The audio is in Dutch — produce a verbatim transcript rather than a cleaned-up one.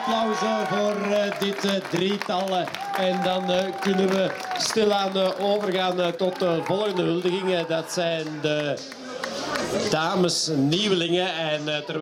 applaus voor uh, dit uh, drietal. En dan uh, kunnen we stilaan uh, overgaan uh, tot de volgende huldigingen. Dat zijn de dames nieuwelingen. En, uh,